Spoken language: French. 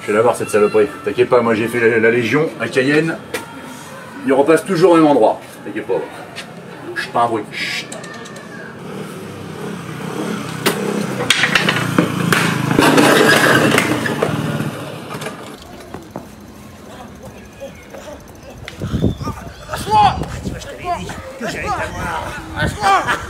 vais la voir cette saloperie. T'inquiète pas, moi j'ai fait la Légion à Cayenne. Il repasse toujours au même endroit. T'inquiète pas. Chut, pas un bruit. Chut. Lâche-moi! Je t'avais dit que j'allais t'avoir. Lâche-moi!